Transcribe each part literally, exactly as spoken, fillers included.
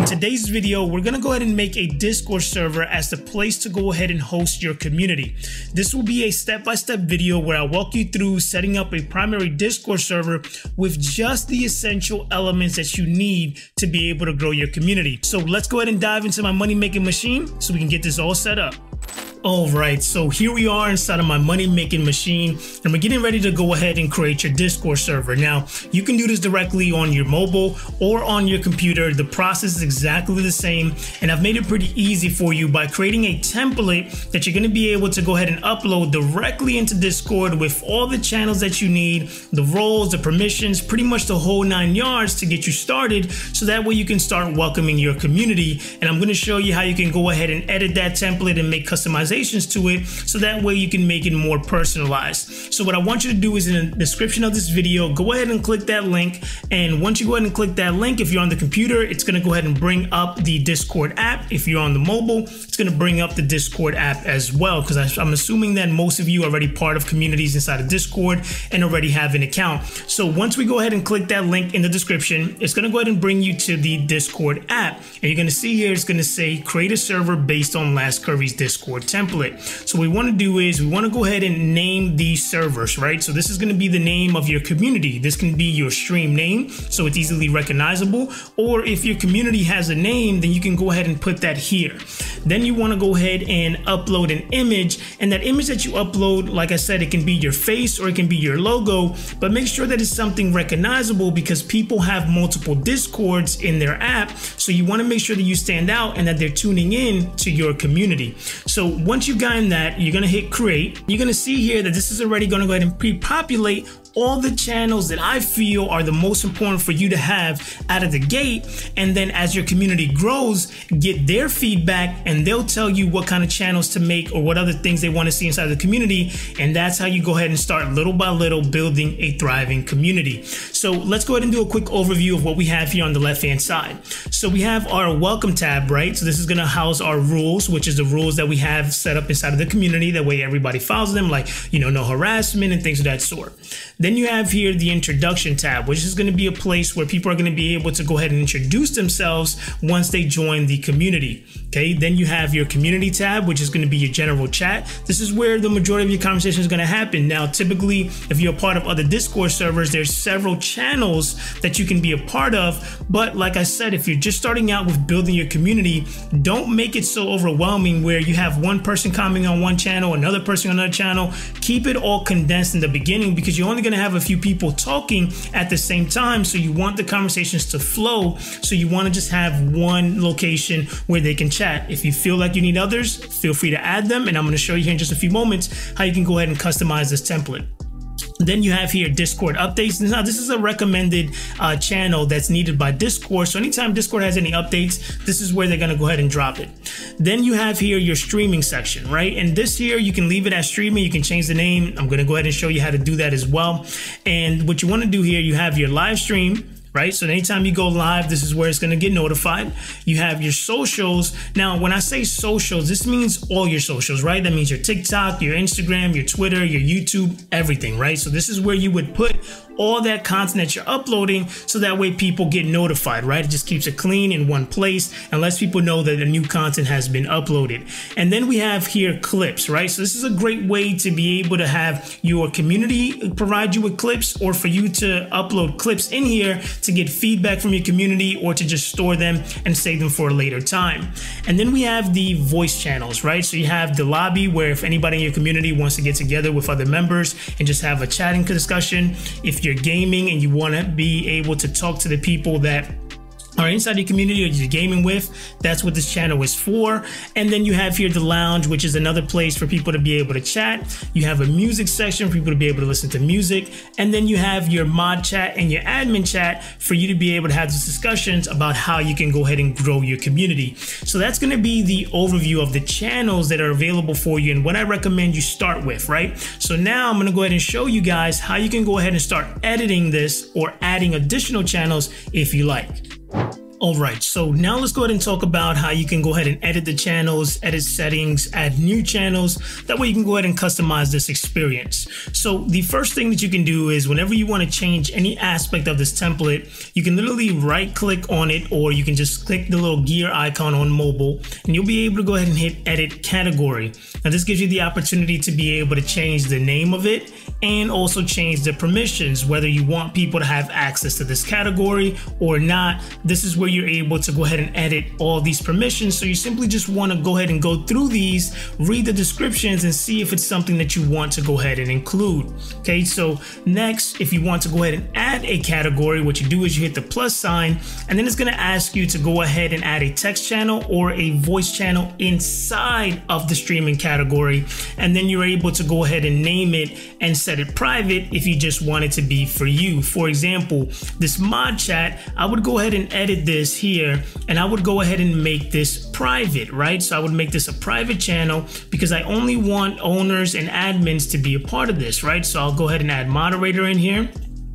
In today's video, we're gonna go ahead and make a Discord server as the place to go ahead and host your community. This will be a step-by-step video where I'll walk you through setting up a primary Discord server with just the essential elements that you need to be able to grow your community. So let's go ahead and dive into my money-making machine so we can get this all set up. All right, so here we are inside of my money-making machine, and we're getting ready to go ahead and create your Discord server. Now, you can do this directly on your mobile or on your computer. The process is exactly the same, and I've made it pretty easy for you by creating a template that you're gonna be able to go ahead and upload directly into Discord with all the channels that you need, the roles, the permissions, pretty much the whole nine yards to get you started, so that way you can start welcoming your community. And I'm gonna show you how you can go ahead and edit that template and make customizations to it, so that way you can make it more personalized. So what I want you to do is in the description of this video, go ahead and click that link, and once you go ahead and click that link, if you're on the computer, it's going to go ahead and bring up the Discord app. If you're on the mobile, it's going to bring up the Discord app as well, because I'm assuming that most of you are already part of communities inside of Discord and already have an account. So once we go ahead and click that link in the description, it's going to go ahead and bring you to the Discord app, and you're going to see here it's going to say create a server based on Last Curry's Discord template. So what we want to do is we want to go ahead and name these servers, right? So this is going to be the name of your community. This can be your stream name, so it's easily recognizable. Or if your community has a name, then you can go ahead and put that here. Then you want to go ahead and upload an image, and that image that you upload, like I said, it can be your face or it can be your logo, but make sure that it's something recognizable, because people have multiple Discords in their app. So you want to make sure that you stand out and that they're tuning in to your community. So once you've gotten that, you're going to hit create. You're going to see here that this is already going to go ahead and pre-populate all the channels that I feel are the most important for you to have out of the gate. And then as your community grows, get their feedback and they'll tell you what kind of channels to make or what other things they want to see inside the community. And that's how you go ahead and start little by little building a thriving community. So let's go ahead and do a quick overview of what we have here on the left hand side. So we have our welcome tab, right? So this is going to house our rules, which is the rules that we have set up inside of the community. That way everybody follows them, like, you know, no harassment and things of that sort. Then you have here the introduction tab, which is going to be a place where people are going to be able to go ahead and introduce themselves once they join the community. Okay, then you have your community tab, which is going to be your general chat. This is where the majority of your conversation is going to happen. Now, typically, if you're a part of other Discord servers, there's several channels that you can be a part of. But like I said, if you're just starting out with building your community, don't make it so overwhelming where you have one person commenting on one channel, another person on another channel. Keep it all condensed in the beginning, because you're only going to have a few people talking at the same time. So you want the conversations to flow. So you want to just have one location where they can chat. If you feel like you need others, feel free to add them. And I'm going to show you here in just a few moments how you can go ahead and customize this template. Then you have here Discord updates. Now this is a recommended uh, channel that's needed by Discord. So anytime Discord has any updates, this is where they're gonna go ahead and drop it. Then you have here your streaming section, right? And this here, you can leave it as streaming. You can change the name. I'm gonna go ahead and show you how to do that as well. And what you wanna do here, you have your live stream, right? So anytime you go live, this is where it's going to get notified. You have your socials. Now, when I say socials, this means all your socials, right? That means your TikTok, your Instagram, your Twitter, your YouTube, everything, right? So this is where you would put all that content that you're uploading, so that way people get notified, right? It just keeps it clean in one place and lets people know that the new content has been uploaded. And then we have here clips, right? So this is a great way to be able to have your community provide you with clips, or for you to upload clips in here to get feedback from your community, or to just store them and save them for a later time. And then we have the voice channels, right? So you have the lobby, where if anybody in your community wants to get together with other members and just have a chatting discussion. If you're gaming and you want to be able to talk to the people that are inside your community or you're gaming with, that's what this channel is for. And then you have here the lounge, which is another place for people to be able to chat. You have a music section for people to be able to listen to music. And then you have your mod chat and your admin chat for you to be able to have these discussions about how you can go ahead and grow your community. So that's going to be the overview of the channels that are available for you and what I recommend you start with, right? So now I'm going to go ahead and show you guys how you can go ahead and start editing this or adding additional channels if you like. All right, so now let's go ahead and talk about how you can go ahead and edit the channels, edit settings, add new channels. That way you can go ahead and customize this experience. So the first thing that you can do is whenever you want to change any aspect of this template, you can literally right click on it, or you can just click the little gear icon on mobile and you'll be able to go ahead and hit edit category. Now this gives you the opportunity to be able to change the name of it and also change the permissions, whether you want people to have access to this category or not. This is where you're able to go ahead and edit all these permissions. So you simply just want to go ahead and go through these, read the descriptions, and see if it's something that you want to go ahead and include. Okay, so next, if you want to go ahead and add a category, what you do is you hit the plus sign, and then it's going to ask you to go ahead and add a text channel or a voice channel inside of the streaming category, and then you're able to go ahead and name it and set it private if you just want it to be for you. For example, this mod chat, I would go ahead and edit this here, and I would go ahead and make this private, right? So I would make this a private channel because I only want owners and admins to be a part of this, right? So I'll go ahead and add moderator in here,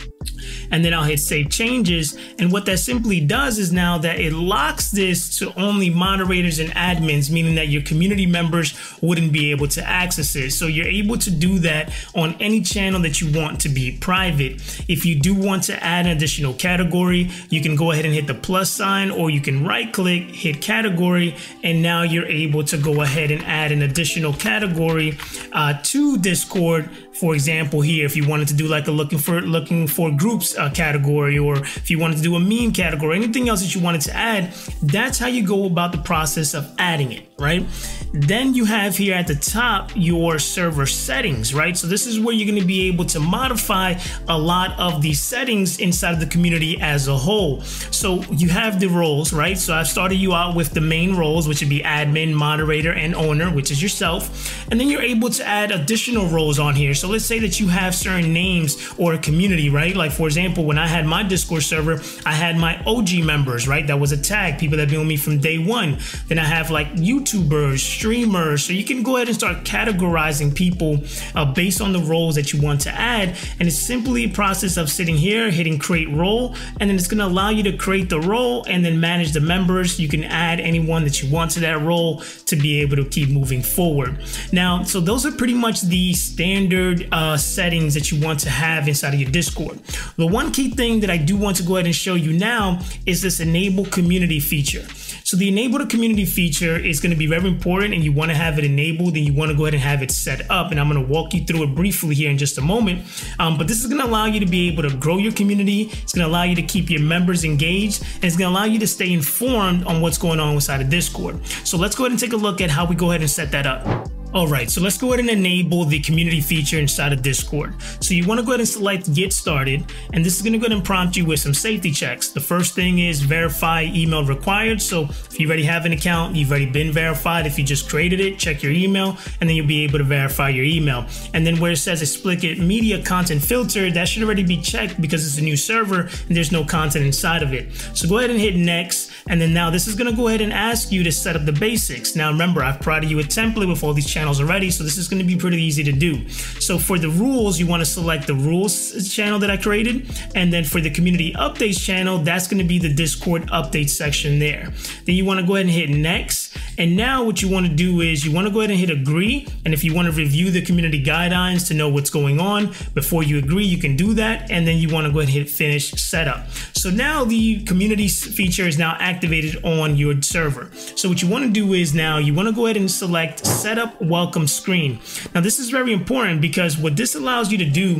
and then I'll hit save changes. And what that simply does is now that it locks this to only moderators and admins, meaning that your community members wouldn't be able to access it. So you're able to do that on any channel that you want to be private. If you do want to add an additional category, you can go ahead and hit the plus sign, or you can right click, hit category, and now you're able to go ahead and add an additional category uh, to Discord. For example, here, if you wanted to do like a looking for looking for groups uh, category, or if you wanted to do a meme category, anything else that you wanted to add, that's how you go about the process of adding it, right? Then you have here at the top your server settings, right? So this is where you're going to be able to modify a lot of the settings inside of the community as a whole. So you have the roles, right? So I've started you out with the main roles, which would be admin, moderator, and owner, which is yourself. And then you're able to add additional roles on here. So let's say that you have certain names or a community, right? Like for example, when I had my Discord server, I had my O G members, right? That was a tag, people that have been with me from day one. Then I have like YouTubers, streamers. So you can go ahead and start categorizing people uh, based on the roles that you want to add. And it's simply a process of sitting here, hitting create role, and then it's going to allow you to create the role and then manage the members. You can add anyone that you want to that role to be able to keep moving forward. Now, so those are pretty much the standard uh, settings that you want to have inside of your Discord. The one key thing that I do want to go ahead and show you now is this enable community feature. So the enable the community feature is going to be very important, and you want to have it enabled, and you want to go ahead and have it set up. And I'm going to walk you through it briefly here in just a moment. Um, but this is going to allow you to be able to grow your community. It's going to allow you to keep your members engaged, and it's going to allow you to stay informed on what's going on inside of Discord. So let's go ahead and take a look at how we go ahead and set that up. All right, so let's go ahead and enable the community feature inside of Discord. So you want to go ahead and select get started, and this is going to go ahead and prompt you with some safety checks. The first thing is verify email required. So if you already have an account, you've already been verified. If you just created it, check your email, and then you'll be able to verify your email. And then where it says explicit media content filter, that should already be checked because it's a new server and there's no content inside of it. So go ahead and hit next. And then now this is going to go ahead and ask you to set up the basics. Now remember, I've provided you a template with all these channels already, so this is going to be pretty easy to do. So for the rules, you want to select the rules channel that I created, and then for the community updates channel, that's going to be the Discord update section there. Then you want to go ahead and hit next, and now what you want to do is you want to go ahead and hit agree, and if you want to review the community guidelines to know what's going on before you agree, you can do that, and then you want to go ahead and hit finish setup. So now the community feature is now activated on your server. So what you want to do is now you want to go ahead and select setup welcome screen. Now this is very important because what this allows you to do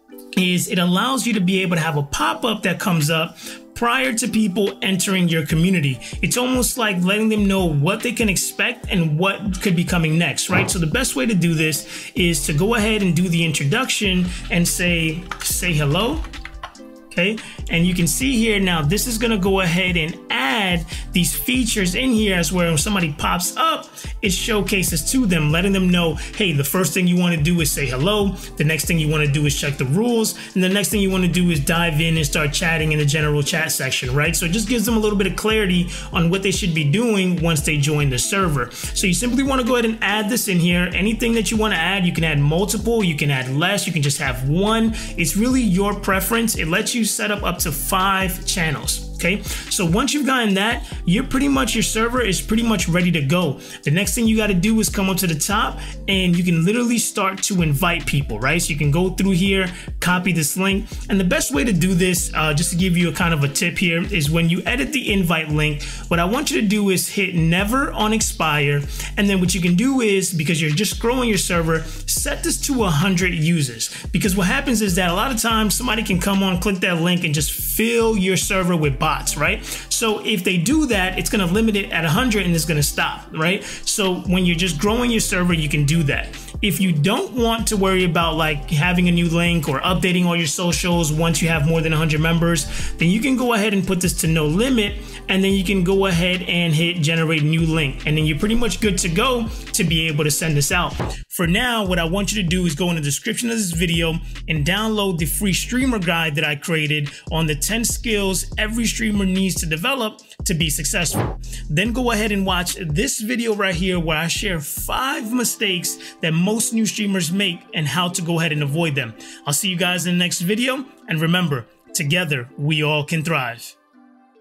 is it allows you to be able to have a pop-up that comes up prior to people entering your community. It's almost like letting them know what they can expect and what could be coming next, right? So the best way to do this is to go ahead and do the introduction and say, say hello. Okay, and you can see here now, this is going to go ahead and add these features in here as where when somebody pops up, it showcases to them, letting them know, hey, the first thing you want to do is say hello. The next thing you want to do is check the rules. And the next thing you want to do is dive in and start chatting in the general chat section, right? So it just gives them a little bit of clarity on what they should be doing once they join the server. So you simply want to go ahead and add this in here. Anything that you want to add, you can add multiple, you can add less, you can just have one. It's really your preference. It lets you set up up to five channels. okay? So once you've gotten that, you're pretty much, your server is pretty much ready to go. The next thing you got to do is come up to the top and you can literally start to invite people, right? So you can go through here, copy this link. And the best way to do this, uh, just to give you a kind of a tip here, is when you edit the invite link, what I want you to do is hit never on expire. And then what you can do is, because you're just growing your server, set this to one hundred users. Because what happens is that a lot of times somebody can come on, click that link and just fill your server with bots, right? So if they do that, it's going to limit it at one hundred and it's going to stop, right? So when you're just growing your server, you can do that. If you don't want to worry about like having a new link or updating all your socials once you have more than one hundred members, then you can go ahead and put this to no limit, and then you can go ahead and hit generate new link, and then you're pretty much good to go to be able to send this out. For now, what I want you to do is go in the description of this video and download the free streamer guide that I created on the ten skills every streamer needs to develop to be successful. Then go ahead and watch this video right here where I share five mistakes that most new streamers make and how to go ahead and avoid them. I'll see you guys in the next video, and remember, together we all can thrive.